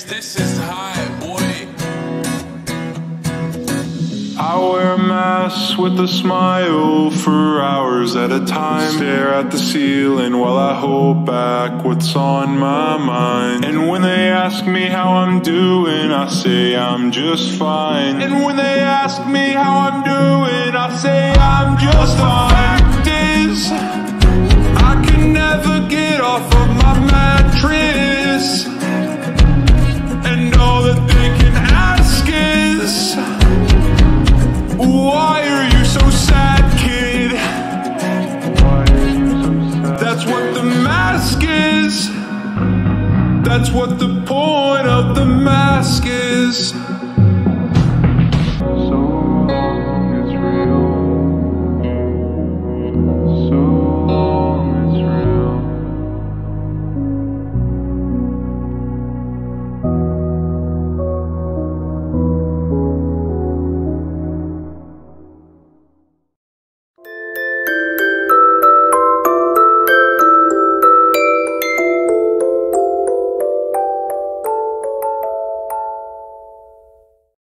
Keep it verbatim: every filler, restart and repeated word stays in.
cheers, this is high, boy. I wear a mask with a smile for hours at a time. Stare at the ceiling while I hold back what's on my mind. And when they ask me how I'm doing, I say I'm just fine. And when they ask me how I'm doing, I say I'm just fine. The fact is, I can never get off of my mattress. And all that they can ask is, why are you so sad, kid? Why are you so sad? That's what the mask is. That's what the point of the mask is.